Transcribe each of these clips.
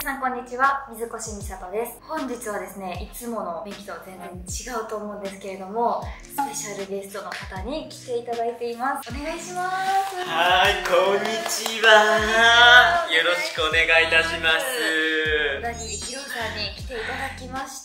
さんこんにちは、水越美里です。本日はですね、いつものメイクと全然違うと思うんですけれども、スペシャルゲストの方に来ていただいています。お願いします。 はい、こんにちは。よろしくお願いいたします。 小田切ヒロさんに来ていただきました。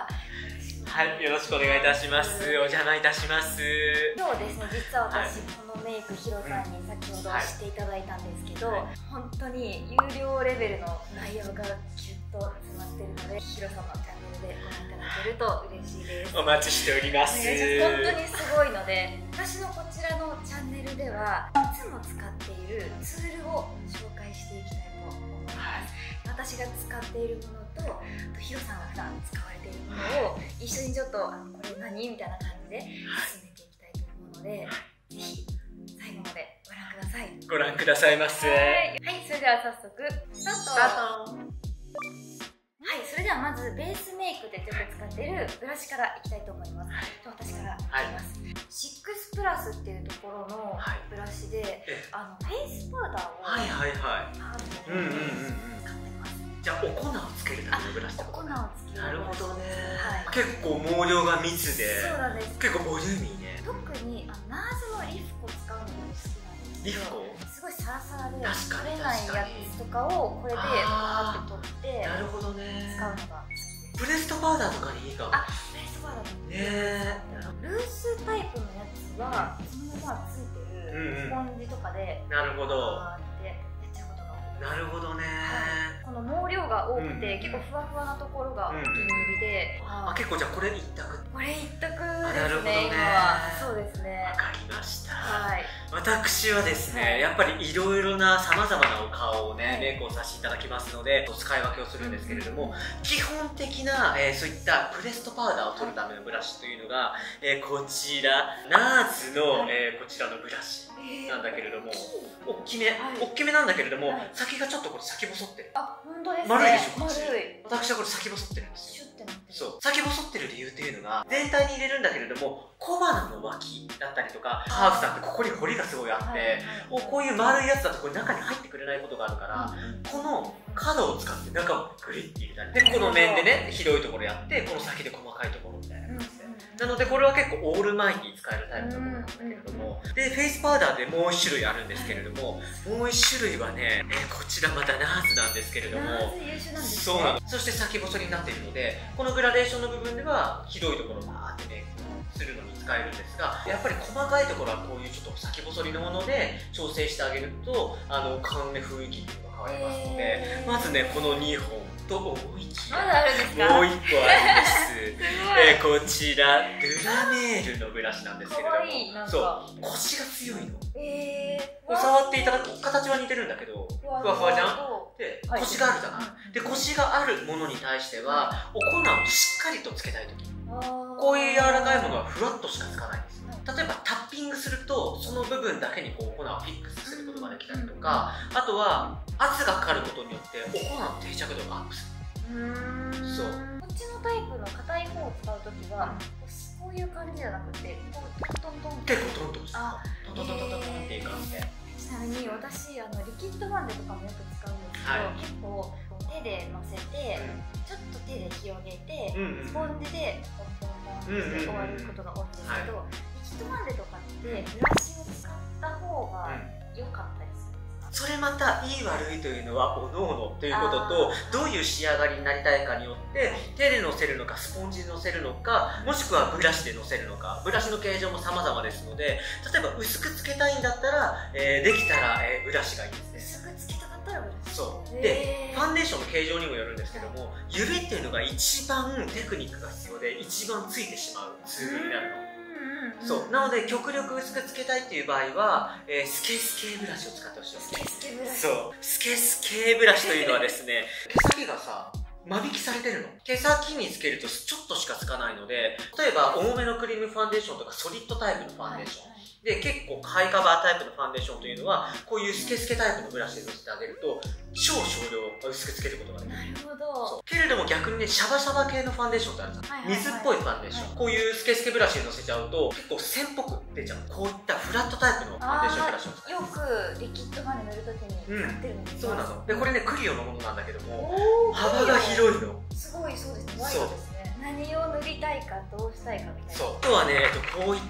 はい、よろしくお願いいたします。お邪魔いたします。 今日ですね、実は私、このメイクヒロさんに先ほどしていただいたんですけど、本当に有料レベルの内容がギュッと詰まっているので、ヒロさんのチャンネルでご覧いただけると嬉しいです。 お待ちしております。 本当にすごいので、私のこちらのチャンネルではいつも使っているツールを紹介していきたいと思います。私が使っているものとヒロさんが普段使われているものを一緒にちょっとこれ何みたいな感じで進めていきたいと思うので、ぜひ最後までご覧ください。 ご覧くださいませ。 はい、それでは早速スタート。はい、それではまずベースメイクでよく使っているブラシからいきたいと思います。私からいきます。シックスプラスっていうところのブラシで、フェイスパウダーを使ってます。 じゃあお粉をつけるためのブラシってこと？ お粉をつける。 なるほどね。結構毛量が密で、 そうなんです。 結構ボリューミーね。 特にナーズのリフコ使うのが好きなんですけど、 リフコすごいサラサラで取れないやつとかをこれでバーって取ってなるほどね。 使うのが好きです。 ブレストパウダーとかにいいかも。 ブレストパウダーもね。 ルースタイプのやつはそのままついてるスポンジとかでなるほど。 ってやっちゃうことが多い。 なるほどね。 この毛量が多くて結構ふわふわなところがお気に入りで、 結構じゃあこれ一択。 これ一択ですね。今はそうですね。 わかりました。 はい。 私はですね、やっぱりいろいろなさまざまなお顔をね、メイクをさせていただきますので使い分けをするんですけれども、基本的な、そういったプレストパウダーを取るためのブラシというのが、こちらナーズの、こちらのブラシなんだけれども、大きめなんだけれども、先がちょっとこれ先細ってる。 本当ですね。 丸いでしょ。 丸い。 私はこれ先細ってるんですよ。 シュッてなってる。 そう、先細ってる理由っていうのが、全体に入れるんだけれども、小鼻の脇だったりとか、ハーフさんってここに彫りがすごいあって、こういう丸いやつだとこれ中に入ってくれないことがあるから、この角を使って中をグリッて入れたりで、この面でね広いところやって、この先で細かいところみたいな感じで、なのでこれは結構オールマイティー使えるタイプのものなんだけれども、でフェイスパウダーでもう1種類あるんですけれども、もう1種類はね、こちらまたナーズなんですけれども、そうなの。そして先細りになっているので、このグラデーションの部分では広いところをバーってメイクするのに使えるんですが、やっぱり細かいところはこういうちょっと先細りのもので調整してあげると顔の雰囲気っていうのが変わりますので、まずねこの2本ともう1個あるんですこちらドゥラメールのブラシなんですけれども、そう腰が強いの。触っていただく形は似てるんだけどふわふわじゃん。で腰があるじゃない。で腰があるものに対してはお粉をしっかりとつけたいとき、こういう柔らかいものはふわっとしかつかないんですよ。例えばタッピングするとその部分だけにこうお粉をフィックスすることができたりとか、あとは圧がかかることによってお粉の定着度がアップする。そう、 こっちのタイプの硬い方を使うときはこういう感じじゃなくてこうトントントンって結構トントンしてトントントントンっていう感じで。 ちなみに私リキッドファンデとかもよく使うんですけど、結構手でのせてちょっと手で広げてスポンジでポンポンポンって終わることが多いんですけど、リキッドファンデとかってブラシを使った方が良かったりするんですか？ それまたいい悪いというのはおのおのということと、どういう仕上がりになりたいかによって手でのせるのかスポンジでのせるのか、もしくはブラシでのせるのか、ブラシの形状も様々ですので、例えば薄くつけたいんだったら、できたら、ブラシがいいですね。 薄くつけたかったらブラシ。そうでファンデーションの形状にもよるんですけども、指っていうのが一番テクニックが必要で一番ついてしまうツールになるの。そうなので極力薄くつけたいっていう場合は、スケスケブラシを使ってほしい。 スケスケブラシ。 そう、スケスケブラシというのはですね、毛先がさ間引きされてるの。毛先につけるとちょっとしかつかないので、例えば重めのクリームファンデーションとかソリッドタイプのファンデーションで、結構ハイカバータイプのファンデーションというのは、こういうスケスケタイプのブラシでのせてあげると、超少量薄くつけることができる。 なるほど。 けれども逆にね、シャバシャバ系のファンデーションってあるじゃん。水っぽいファンデーション。こういうスケスケブラシでのせちゃうと、結構線っぽく出ちゃう。こういったフラットタイプのファンデーションブラシを使う。 よくリキッドファンデ塗るときに使ってるんです。 そうなの。で、これね、クリオのものなんだけども、幅が広いの。 すごい、そうですね。ワイドですね。何を塗りたいか、どうしたいかみたいな。 そう。あとはね、こういった、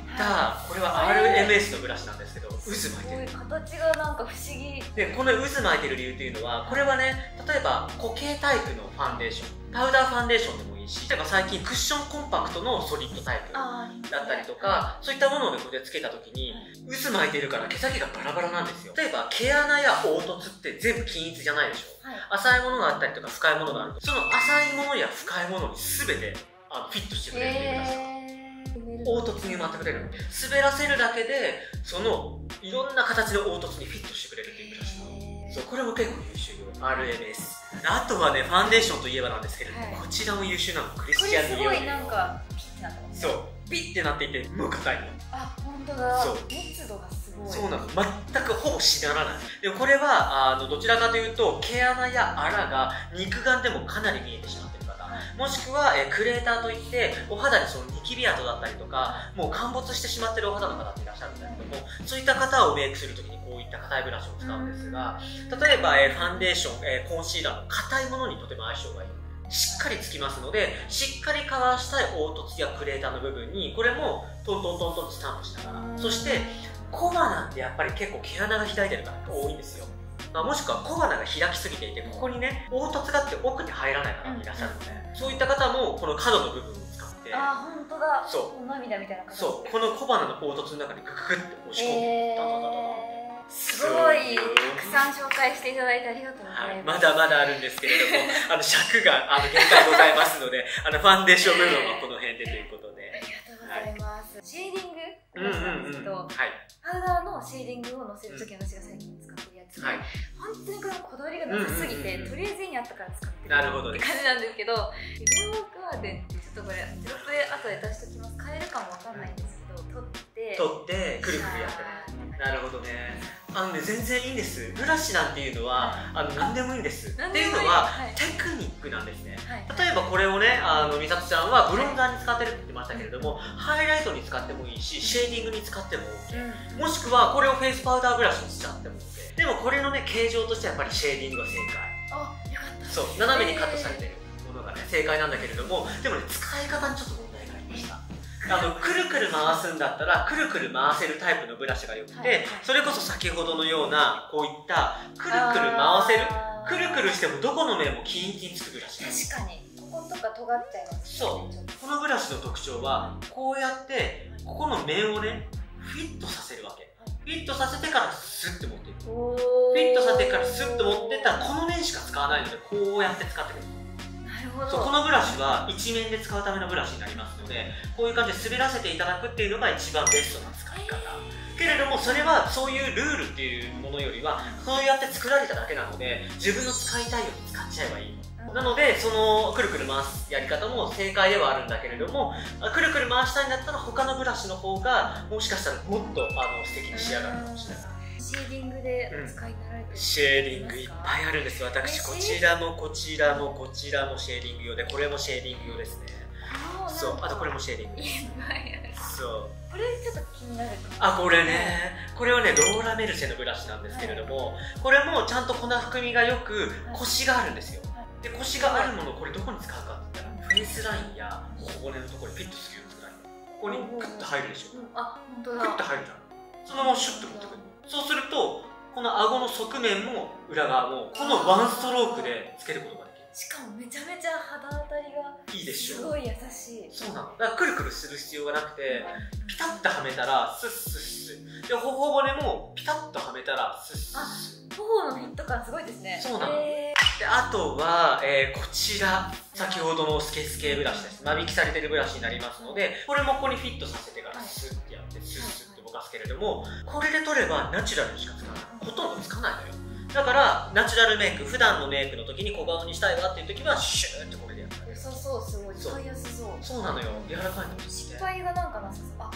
これは RMS のブラシなんですけど、渦巻いてる。 形がなんか不思議。 で、この渦巻いてる理由っていうのは、これはね、例えば固形タイプのファンデーション、パウダーファンデーションでもいいし、例えば最近クッションコンパクトのソリッドタイプだったりとか、そういったものをね、これでつけた時に、渦巻いてるから毛先がバラバラなんですよ。例えば毛穴や凹凸って全部均一じゃないでしょ。浅いものがあったりとか深いものがある。その浅いものや深いものに全てフィットしてくれるっていうブラシが凹凸に埋まってくれるので、滑らせるだけでそのいろんな形の凹凸にフィットしてくれるっていうブラシなの。そう、これも結構優秀よ。 RMS。 あとはね、ファンデーションといえばなんですけれども、こちらも優秀なの。クリスチャン・ディオール。 これすごいなんかピッてなってます。 そう、ピッてなっていてもう硬いの。 あ、本当だ。 そう、 密度がすごい。 そうなの。全くほぼしならない。でもこれはどちらかというと毛穴や穴が肉眼でもかなり見えてしまっている方、もしくはクレーターといってお肌にそのニキビ跡だったりとか、もう陥没してしまっているお肌の方っていらっしゃるんだけども、そういった方をメイクするときにこういった硬いブラシを使うんですが、例えばファンデーション、コンシーラーの硬いものにとても相性がいい。しっかりつきますので、しっかりカバーしたい凹凸やクレーターの部分にこれもトントントントンとスタンプしながら、そして小鼻ってやっぱり結構毛穴が開いてる方が多いんですよ。もしくは小鼻が開きすぎていて、ここにね凹凸があって奥に入らない方もいらっしゃるので、そういった方もこの角の部分を使って、 あ、本当だ。 そう、 涙みたいな形。 そう、この小鼻の凹凸の中にグググって押し込んで、ダダダダダ。 すごいたくさん紹介していただいてありがとうございます。 まだまだあるんですけれども、尺が限界ございますので、ファンデーション部分はこの辺でということで。 ありがとうございます。シェーディングなんですけど、パウダーのシェーディングをのせるとき、私が最近使ってるやつで、本当にこのこだわりがなさすぎて、とりあえず家にあったから使ってるって感じなんですけど、リオガーデンってちょっとこれテロップで後で出しときます。買えるかもわかんないんですけど、取ってくるくるやってね。なるほどね。 全然いいんです。ブラシなんていうのは何でもいいんです。っていうのはテクニックなんですね。例えばこれをね、みさとちゃんはブロンザーに使ってるって言ってましたけれども、ハイライトに使ってもいいし、シェーディングに使っても OK、もしくはこれをフェイスパウダーブラシにしちゃっても OK。でもこれのね、形状としてはやっぱりシェーディングが正解。 あ、よかった。 そう、斜めにカットされてるものがね正解なんだけれども、でもね、使い方にちょっと問題がありました。くるくる回すんだったらくるくる回せるタイプのブラシがよくて、それこそ先ほどのようなこういったくるくる回せる、くるくるしてもどこの面もキンキンつくブラシ。 確かにこことか尖っちゃいますね。 そう、このブラシの特徴はこうやってここの面をねフィットさせるわけ。フィットさせてからスッて持っていく。フィットさせてからスッと持ってったらこの面しか使わないので、こうやって使ってくる。そう、このブラシは一面で使うためのブラシになりますので、こういう感じで滑らせていただくっていうのが一番ベストな使い方。けれどもそれはそういうルールっていうものよりは、そうやって作られただけなので、自分の使いたいように使っちゃえばいいの。なのでそのくるくる回すやり方も正解ではあるんだけれども、くるくる回したいんだったら他のブラシの方がもしかしたらもっと素敵に仕上がるかもしれない。 シェーディングでお使いになられてる、 シェーディングいっぱいあるんです。私こちらもこちらもこちらもシェーディング用で、これもシェーディング用ですね。そう、あとこれもシェーディングです。そう、 これちょっと気になる。 これね、これはねローラメルシェのブラシなんですけれども、これもちゃんと粉含みがよくコシがあるんですよ。で、コシがあるものをこれどこに使うかって言ったら、フェイスラインや頬骨のところにフィットするように使う。ここにクッと入るでしょ。 あ、本当だ。 クッと入るじゃん。そのままシュッと持ってくる。そうするとこの顎の側面も裏側もこのワンストロークでつけることができる。 しかもめちゃめちゃ肌当たりがいいでしょ。 すごい優しい。 そうなの。だからくるくるする必要がなくて、ピタッとはめたらスッスッスッで、頬骨もピタッとはめたらスッスッスッ。 頬のフィット感すごいですね。 そうなの。で、あとは、こちら先ほどのスケスケブラシです。間引きされてるブラシになりますので、これもここにフィットさせてからスッてやってスッスッて動かすけれども、これで取ればナチュラルにしか使わない。ほとんどつかないのよ。だからナチュラルメイク、普段のメイクの時に小顔にしたいわっていう時はシューってこれでやったり。 良さそう、すごい使いやすそう。 そうなのよ、柔らかいの。 失敗がなんかなさそう。あ、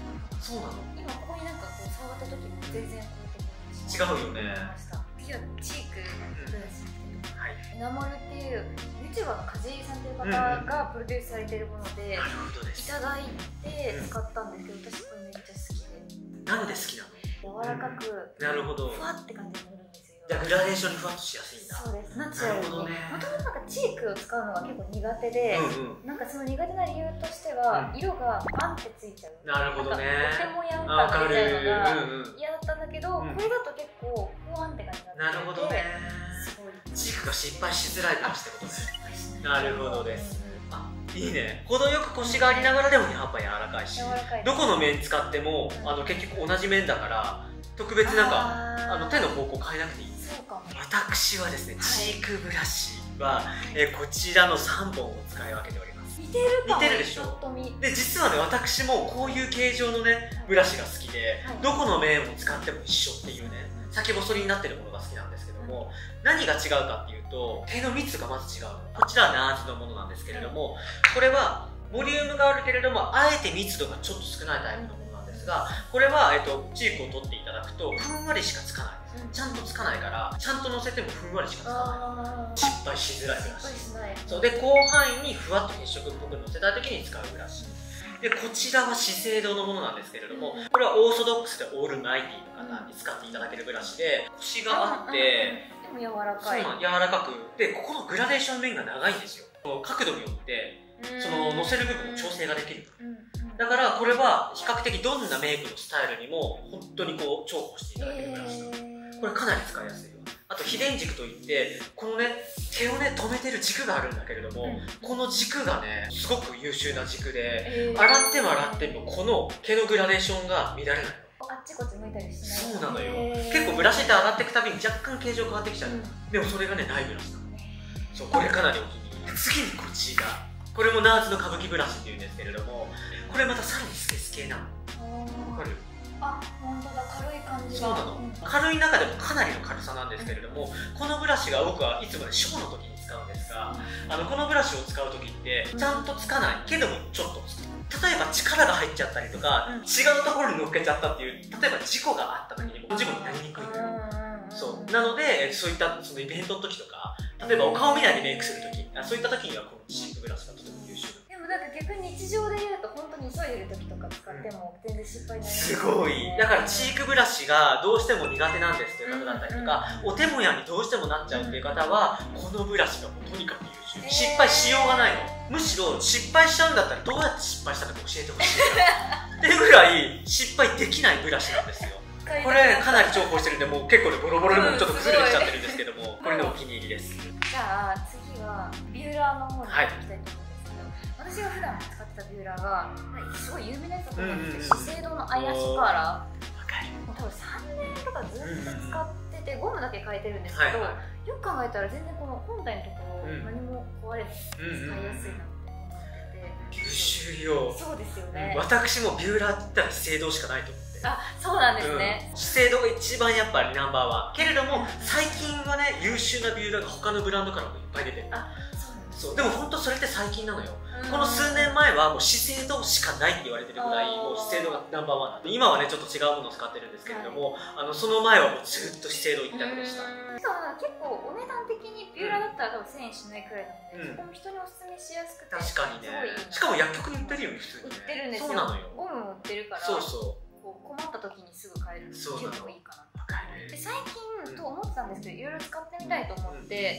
そうなの。 今ここになんかこう触った時も全然こういう違ところうよね。 次はチークブラシはい。 エナモルっていう YouTuber の梶井さんという方がプロデュースされているもので、 なるほどでいす。 ただいて使ったんですけど、私これめっちゃ好きで。 なんで好きなの？ 柔らかく、 なるほど。 ふわって感じになるんですよ。 じゃあグラデーションにふわっとしやすいんだ。 そうです。ナチュラルに。もともとなんかチークを使うのが結構苦手で、なんかその苦手な理由としては、色がバンってついちゃう。 なるほどね。 とてもやん感が出ちゃうのが嫌だったんだけど、これだと結構ふわんって感じになって。 なるほどね。 すごい。 チークが失敗しづらいブラシってことね。なるほどです。あ、いいね。程よくコシがありながらでもやっぱ柔らかいし、どこの面使っても結局同じ面だから特別なんか手の方向変えなくていい。 そうかも。 私はですね、チークブラシはこちらの3本を使い分けております。 似てるかも。 似てるでしょ。で実はね、私もこういう形状のねブラシが好きで、どこの面を使っても一緒っていうね、先細りになってるものが好きなんですけども、何が違うかっていうと毛の密がまず違う。こちらはナーズのものなんですけれども、これはボリュームがあるけれどもあえて密度がちょっと少ないタイプのものなんですが、これはチークを取っていただくとふんわりしかつかない。ちゃんとつかないから、ちゃんと乗せてもふんわりしかつかない。失敗しづらいブラシ。そうで、広範囲にふわっと血色っぽく乗せたい時に使うブラシで、こちらは資生堂のものなんですけれども、これはオーソドックスでオールマイティの方に使っていただけるブラシで、コシがあってでも柔らかい。 そうなん、柔らかくで、ここのグラデーション面が長いんですよ。角度によってその乗せる部分の調整ができる。だからこれは比較的どんなメイクのスタイルにも本当にこう重宝していただけるブラシ。これかなり使いやすいよ。あと非電軸といって、このね毛をね止めてる軸があるんだけれども、この軸がねすごく優秀な軸で、洗っても洗ってもこの毛のグラデーションが乱れないの。 あっちこっち向いたりしない。 そうなのよ。結構ブラシって洗っていくたびに若干形状変わってきちゃう。でもそれがねないブラシなの。そう、これかなりお気に入り。次にこちら、これもナーズの歌舞伎ブラシっていうんですけれども、これまたさらにスケスケなの。わかる？ あ、本当だ、軽い感じが。 そうなの。軽い中でもかなりの軽さなんですけれども、このブラシが僕はいつもねショーの時に使うんですが、このブラシを使う時ってちゃんとつかないけどもちょっとつく。例えば力が入っちゃったりとか、違うところに乗っけちゃったっていう、例えば事故があった時にも事故になりにくいのよ。そうなので、そういったそのイベントの時とか、例えばお顔見ないでメイクする時、そういった時にはこのチークブラシがとても優秀。 でもなんか逆に日常で言うと本当に急いでる時とか使っても全然失敗ない。 すごい。だからチークブラシがどうしても苦手なんですっていう方だったりとか、お手もやにどうしてもなっちゃうっていう方は、このブラシがもうとにかく優秀。失敗しようがないの。むしろ失敗しちゃうんだったらどうやって失敗したか教えてほしいっていうぐらい失敗できないブラシなんですよ。これかなり重宝してるんで、もう結構ねボロボロでもちょっと崩れてきちゃってるんですけども、これのお気に入りです。 じゃあ次はビューラーの方に行きたいと思うんですけど、私が普段使ってたビューラーがすごい有名なやつだと思うんですけど、資生堂のアイラッシュカーラー。もう多分3年とかずっと使ってて、ゴムだけ変えてるんですけど、よく考えたら全然この本体のところ何も壊れず使いやすいなって思ってて。 優秀よ。 そうですよね。 私もビューラーって言ったら資生堂しかないと思って。 あ、そうなんですね。 資生堂が一番やっぱりナンバーワン。けれども最近はね、優秀なビューラーが他のブランドからもいっぱい出てる。 あ、そうなんです。 そう、でも本当それって最近なのよ。この数年前はもう資生堂しかないって言われてるぐらい、もう資生堂がナンバーワンなんで、今はねちょっと違うものを使ってるんですけれども、その前はもうずっと資生堂一択でした。 しかも結構お値段的にビューラーだったら多分1000円しないくらいなので、そこも人におすすめしやすくて、 確かにね。しかも薬局に売ってるよね、普通にね。 売ってるんですよ。 そうなのよ。 ゴムも売ってるから、 そうそう、 困った時にすぐ買えるので結構いいかな。で最近と思ってたんですけど、いろいろ使ってみたいと思って、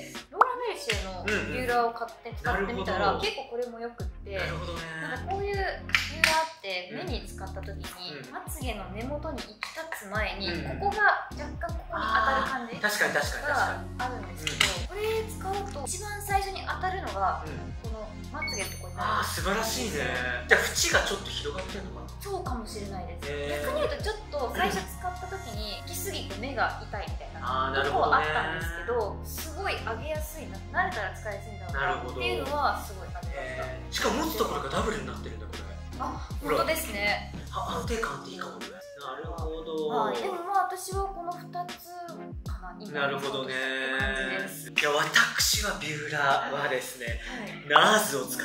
ローラ・メルシェのビューラーを買って使ってみたら、結構これもよくって、なんかこういうビューラーって目に使った時にまつげの根元に行き立つ前に、ここが若干ここに当たる感じがあるんですけど、これ使うと一番最初に当たるのがこのまつげのところになる。 ああ、素晴らしいね。じゃあ縁がちょっと広がってるのかな。 そうかもしれないです。逆に言うとちょっと最初使った時に行き過ぎて目が痛いみたいなとこはあったんですけど、すごい上げやすいな、慣れたら使いやすいんだろうなっていうのはすごい感じました。 しかも持つところがダブルになってるんだこれ。 あ、本当ですね。 安定感っていいかもね。なるほど。 でもまあ私はこの2つかな。 なるほどね。いや、私はビューラーはですね、ナーズを使っております。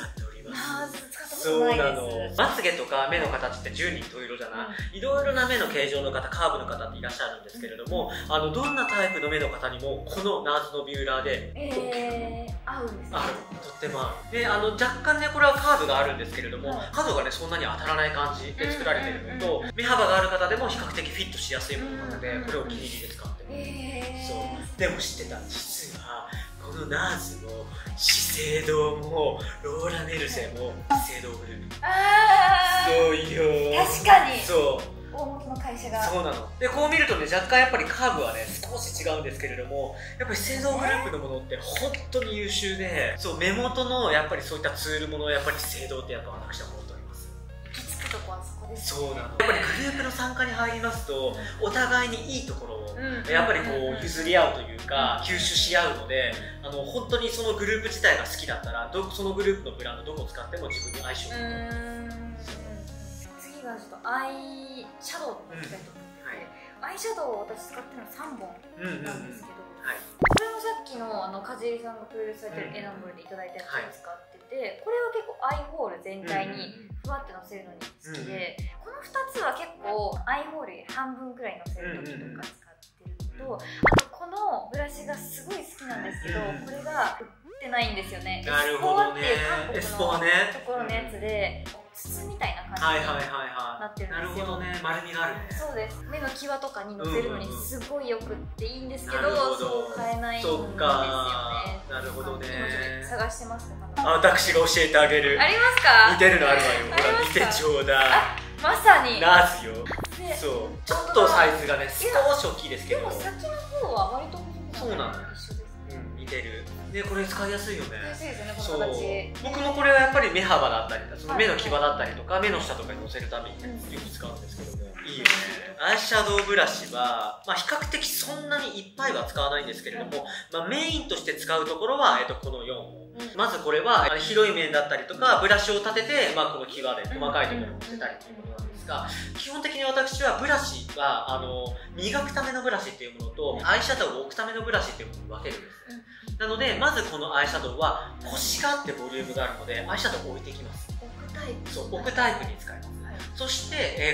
ります。 ナーズ使ったこそうとないなの。 です。 まつげとか目の形って十人十色じゃない、いろいろな目の形状の方、カーブの方っていらっしゃるんですけれども、どんなタイプの目の方にもこのナーズのビューラーで OK。 合うんですね。 ある、とっても合う。で、若干ね、これはカーブがあるんですけれども、角がね、そんなに当たらない感じで作られているのと、目幅がある方でも比較的フィットしやすいものなので、これをお気に入りで使ってます。そう。でも知ってた、実は、このナーズの資生堂も、ローラネルセも資生堂グループ。そうよ。 確かに。 そう。 大元の会社が。 そうなの。で、こう見るとね、若干やっぱりカーブはね、少し違うんですけれども、やっぱり資生堂グループのものって本当に優秀で、そう、目元のやっぱりそういったツールものをやっぱり資生堂ってやっぱ私は思っております。 行き着くとこはそこです。 そうなの。やっぱりグループの参加に入りますと、お互いにいいところを、やっぱりこう譲り合うというか、吸収し合うので、本当にそのグループ自体が好きだったら、そのグループのブランドどこを使っても自分に相性がいい。 次はちょっとアイシャドウに行きたいと思ってて、アイシャドウを私使ってるのは3本なんですけど、これもさっきの梶井さんがプロデュースされてるエナムルでいただいたやつを使ってて、これは結構アイホール全体にふわってのせるのに好きで、この2つは結構アイホール半分くらいのせる時とか使ってるのと、あとこのブラシがすごい好きなんですけど、これが売ってないんですよね。 なるほどね。 エスポアっていう韓国のところのやつで筒みたいな感じになってるんですよ。 なるほどね。丸みがあるね。 そうです。目の際とかにのせるのにすごいよくっていいんですけど、そう買えないんですよね。 なるほどね。 今探してますとか。 私が教えてあげる。 ありますか？ 似てるのあるわよ。ほら見てちょうだい。 まさに。 ナーズよ。そう。ちょっとサイズがね少し大きいですけど。 でも先の方は割とそうなの。一緒です。似てる。でこれ使いやすいよね。 使いやすいですよね、この形。 僕もこれはやっぱり目幅だったり、その目の際だったりとか目の下とかにのせるためによく使うんですけども、いいよね。アイシャドウブラシは、比較的そんなにいっぱいは使わないんですけれども、メインとして使うところは、この4本。まずこれは広い面だったりとかブラシを立てて、この際で細かいところをのせたりということなんですが、基本的に私はブラシは磨くためのブラシっていうものとアイシャドウを置くためのブラシっていうものに分けるんですね。なのでまずこのアイシャドウはコシがあってボリュームがあるのでアイシャドウを置いていきます。置くタイプ。そう、置くタイプに使います。そして、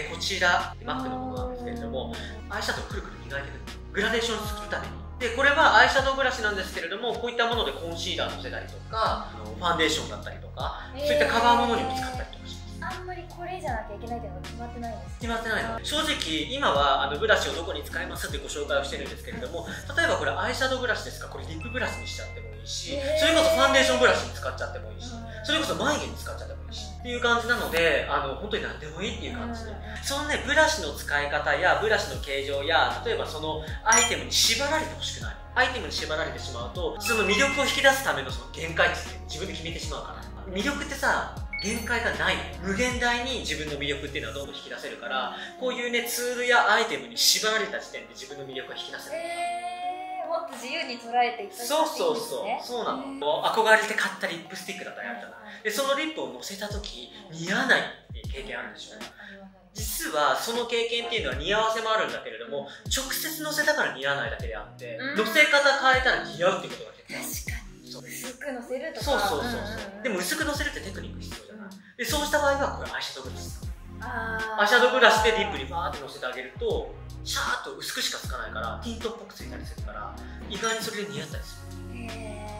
こちらマックのものなんですけれども、アイシャドウをくるくる磨いていくグラデーションを作るために。でこれはアイシャドウブラシなんですけれども、こういったものでコンシーラーのせたりとかファンデーションだったりとか、そういったカバーものにも使ったりとかします。 あんまりこれじゃなきゃいけないというのが決まってないんです。 決まってないの。正直今はブラシをどこに使いますってご紹介をしてるんですけれども、例えばこれアイシャドウブラシですか、これリップブラシにしちゃってもいいし、それこそファンデーションブラシに使っちゃってもいいし、それこそ眉毛に使っちゃってもいいしっていう感じなので、本当に何でもいいっていう感じで、そのねブラシの使い方やブラシの形状や、例えばそのアイテムに縛られてほしくない。アイテムに縛られてしまうと、その魅力を引き出すためのその限界値って自分で決めてしまうから。魅力ってさ、限界がない。無限大に自分の魅力っていうのはどんどん引き出せるから、こういうねツールやアイテムに縛られた時点で自分の魅力が引き出せる。 もっと自由に捉えていったらいいんですね。 そうなの。憧れて買ったリップスティックだったりあるじゃない。でそのリップを乗せた時似合わないっていう経験あるでしょ。実はその経験っていうのは似合わせもあるんだけれども、直接乗せたから似合わないだけであって、乗せ方変えたら似合うっていうことが結構ある。 確かに。薄く乗せるとか。 そう。でも薄く乗せるってテクニック必要じゃない。でそうした場合はこれアイシャドウブラシ。アイシャドウブラシでリップにファーって乗せてあげると、シャーッと薄くしかつかないからティントっぽくついたりするから、意外にそれで似合ったりする。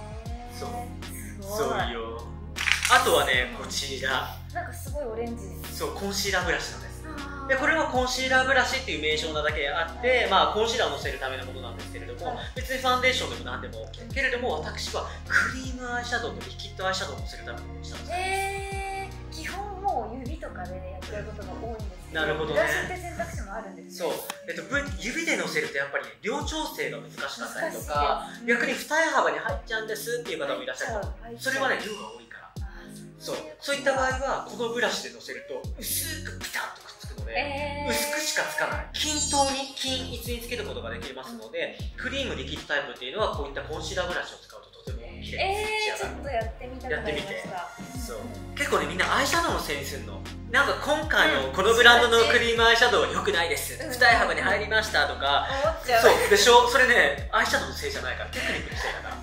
そうよ。あとはね、こちらなんかすごいオレンジ。 そう、コンシーラーブラシなんです。でこれはコンシーラーブラシっていう名称なだけあって、コンシーラーをのせるためのものなんですけれども、別にファンデーションでも何でも OK けれども、私はクリームアイシャドウとリキッドアイシャドウをのせるためにしたんです。 基本もう指とかでやってることが多いんですけど、 なるほどね。 ブラシって選択肢もあるんですね。 そう、指でのせるとやっぱり量調整が難しかったりとか、逆に二重幅に入っちゃうんですっていう方もいらっしゃる。それはね、量が多いから。そういった場合はこのブラシでのせると薄くピタッとくっつくので、薄くしかつかない。均等に均一につけることができますので、クリームリキッドタイプっていうのはこういったコンシーラーブラシを使うととても綺麗に仕上がる。 ちょっとやってみたくなりました。 そう結構ね、みんなアイシャドウのせいにするの。なんか今回のこのブランドのクリームアイシャドウは良くないです、二重幅に入りましたとか、そうでしょ。それね、アイシャドウのせいじゃないから、テクニックのせいだから。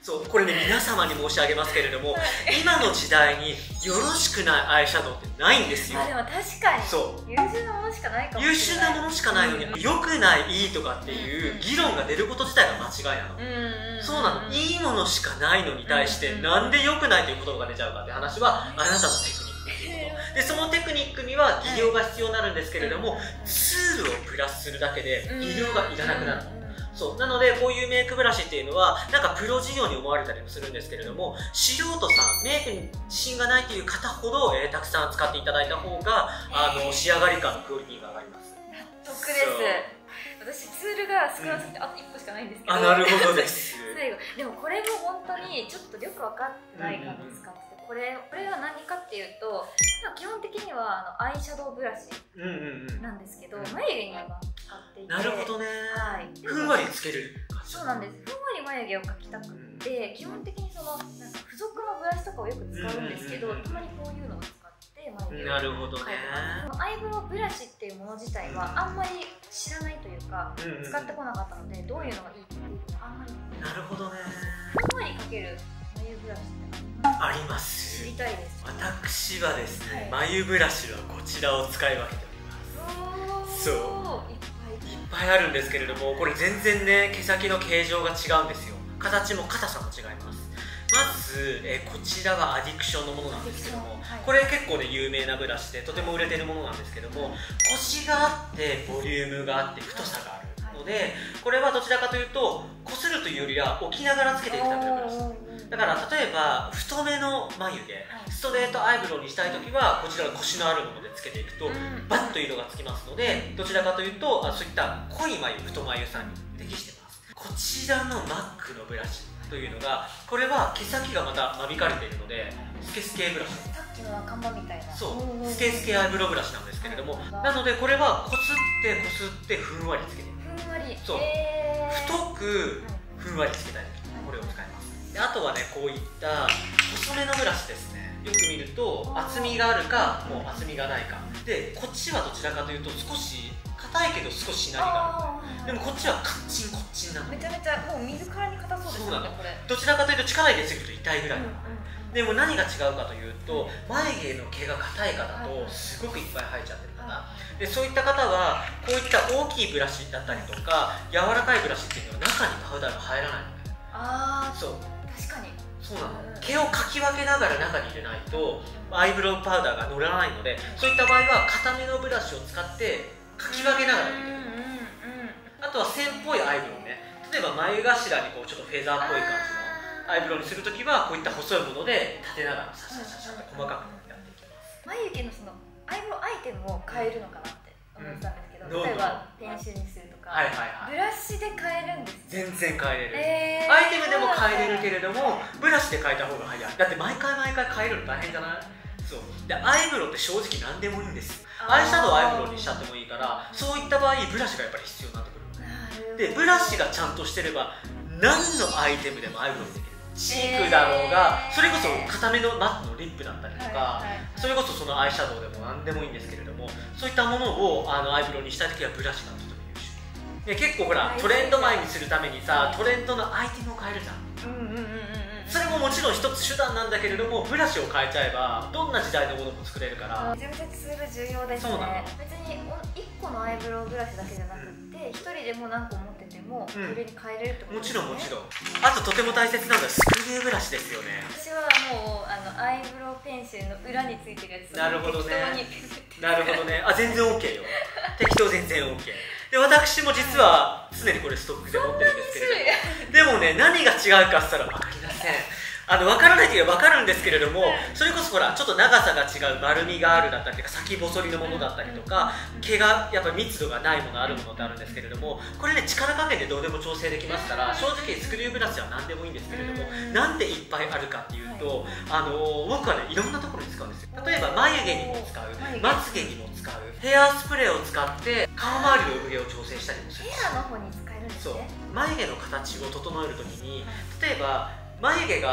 そうこれね皆様に申し上げますけれども、今の時代によろしくないアイシャドウってないんですよ。 でも確かにそう優秀なものしかないかもしれない。 優秀なものしかないのに、良くない、いいとかっていう議論が出ること自体が間違いなの。そうなの。いいものしかないのに対して、なんで良くないという言葉が出ちゃうかって話は、あなたのテクニックっていうこと。で、そのテクニックには技量が必要になるんですけれども、ツールをプラスするだけで技量がいらなくなるの。そうなのでこういうメイクブラシっていうのはなんかプロ事業に思われたりもするんですけれども、素人さんメイクに自信がないという方ほど、たくさん使っていただいた方が仕上がり感のクオリティが上がります。 納得です。私ツールが少なすぎてあと1個しかないんですけど、 あ、なるほどです最後でもこれも本当にちょっとよく分かってない感じ使ってて、これは何かっていうと基本的にはアイシャドウブラシなんですけど、眉毛に今使っていて。 なるほどね、 はい、 ふんわりつける。 そうなんです。ふんわり眉毛を描きたくって基本的にそのなんか付属のブラシとかをよく使うんですけど、たまにこういうのを使って眉毛をなるほどね。 アイブロウブラシっていうもの自体はあんまり知らないというか、使ってこなかったのでどういうのがいいっていうのはあんまり。 なるほどね。 ふんわり描ける眉ブラシってあります。 知りたいです。 私はですね、眉ブラシはこちらを使い分けております。そういっぱいあるんですけれども、これ全然ね毛先の形状が違うんですよ。形も硬さも違います。まず、こちらはアディクションのものなんですけども、これ結構ね有名なブラシでとても売れてるものなんですけども、コシがあってボリュームがあって太さがあるので、これはどちらかというとこするというよりは置きながらつけていくためのブラシだから、例えば太めの眉毛、ストレートアイブロウにしたいときはこちらのコシのあるものでつけていくとバッと色がつきますので、どちらかというとそういった濃い眉、太眉さんに適してます。こちらのマックのブラシというのが、これは毛先がまた間引かれているのでスケスケブラシ、 さっきの赤間みたいな、 そうスケスケアイブロウブラシなんですけれども、なのでこれはこすってふんわりつけていく。 ふんわり、 そう太くふんわりつけたい、これを使います。であとはねこういった細めのブラシですね。よく見ると厚みがあるかもう厚みがないかで、こっちはどちらかというと少し硬いけど少ししなりがある。でもこっちはカッチンコッチンなの。 めちゃめちゃもう見るからに硬そうですよね。これどちらかというと力入れすぎると痛いぐらいなの。でも何が違うかというと、眉毛の毛が硬い方とすごくいっぱい生えちゃってる方で、そういった方はこういった大きいブラシだったりとか柔らかいブラシっていうのは中にパウダーが入らないので、そう確かにそうなの。毛をかき分けながら中に入れないとアイブロウパウダーが乗らないので、そういった場合は硬めのブラシを使ってかき分けながら入れる。あとは線っぽいアイブロウね、例えば眉頭にこうちょっとフェザーっぽい感じのアイブロウにするときはこういった細いもので立てながらシャシャシャシャって細かくやっていきます。 眉毛のそのアイブロウアイテムを変えるのかなって思ってたんですけど、例えばペンシルにするとか、ブラシで変えるんです。 全然変えれる、アイテムでも変えれるけれどもブラシで変えた方が早い。だって毎回変えるの大変じゃない？そうでアイブロウって正直何でもいいんです。アイシャドウをアイブロウにしちゃってもいいから、そういった場合ブラシがやっぱり必要になってくる。でブラシがちゃんとしてれば何のアイテムでもアイブロウできる。チークだろうが、それこそ固めのマットのリップだったりとか、それこそそのアイシャドウでも何でもいいんですけれども、そういったものをアイブロウにしたいときはブラシがとても優秀で、結構ほらトレンド前にするためにさ、トレンドのアイテムを変えるじゃん。それももちろん一つ手段なんだけれども、ブラシを変えちゃえばどんな時代のものも作れるから。 めちゃめちゃツール重要ですね。別に1個のアイブロウブラシだけじゃなくて、1人でも何個持っててもそれに変えれるってことですね。 もちろんあととても大切なのはスクリューブラシですよね。 私はもうアイブロウペンシルの裏についてるやつをなるほどね。 なるほどね。全然 OK よ。適当全然 OK。で私も実は常にこれストックで持ってるんですけれども、でもね何が違うかって言ったら分かりません。分からないというか分かるんですけれども、それこそほらちょっと長さが違う丸みがあるだったりとか先細りのものだったりとか、毛がやっぱり密度がないものあるものってあるんですけれども、これね力加減でどうでも調整できますから、正直スクリューブラシは何でもいいんですけれども、なんでいっぱいあるかっていうと、僕はねいろんなところに使うんですよ。例えば眉毛にも使う、まつげにも使う、ヘアスプレーを使って顔周りの産毛を調整したりもする。 ヘアの方に使えるんですね。 そう眉毛の形を整えるときに、例えば眉毛が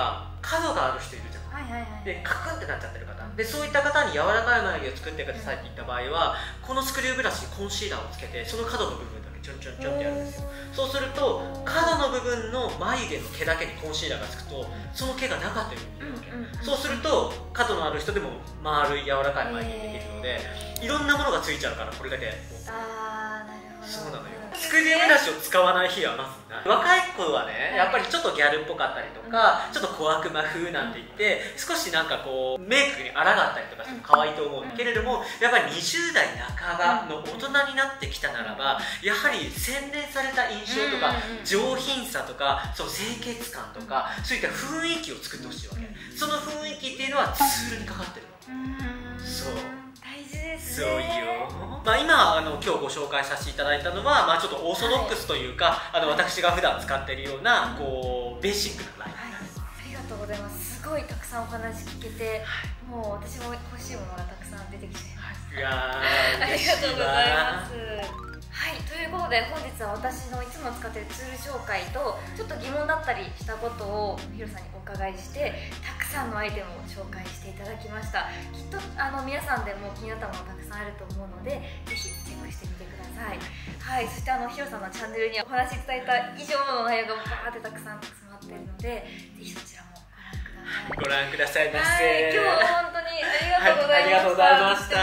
角がある人いるじゃん。でカクンってなっちゃってる方で、そういった方に柔らかい眉毛を作ってくださいって言った場合は、このスクリューブラシにコンシーラーをつけてその角の部分だけちょんちょんちょんってやるんですよ。そうすると角の部分の眉毛の毛だけにコンシーラーがつくとその毛がなかったように見えるわけ。そうすると角のある人でも丸い柔らかい眉毛にできるので、いろんなものがついちゃうから、これだけ。 ああ、なるほど。 そうなのよ。スクリューブラシを使わない日はまずない。若い子はね、やっぱりちょっとギャルっぽかったりとか、ちょっと小悪魔風なんて言って少しなんかこうメイクに抗ったりとかしても可愛いと思うけれども、やっぱり20代半ばの大人になってきたならば、やはり洗練された印象とか上品さとか、その清潔感とか、そういった雰囲気を作ってほしいわけ。その雰囲気っていうのはツールにかかってるの。そう大事ですそうね。 よ。今日ご紹介させていただいたのは、ちょっとオーソドックスというか、私が普段使っているようなこうベーシックなラインになります。 ありがとうございます。すごいたくさんお話聞けて、もう私も欲しいものがたくさん出てきちゃいました。 いやありがとうございます。はい、ということで本日は私のいつも使っているツール紹介と、ちょっと疑問だったりしたことをヒロさんにお伺いして、たくさんのアイテムを紹介していただきました。きっと皆さんでも気になったものたくさんあると思うので、ぜひチェックしてみてください。はい、そしてヒロさんのチャンネルにはお話しいただいた以上の内容がバーってたくさん詰まっているので、ぜひそちらもご覧くださいませ。 はい、今日は本当にありがとうございました。 ありがとうございました。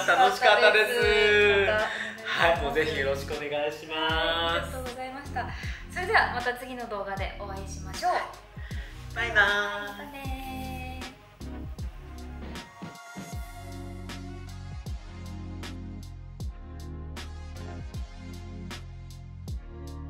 楽しかったです。 はい、 もうぜひよろしくお願いします。 ありがとうございました。それではまた次の動画でお会いしましょう。 バイバーイ。 またね。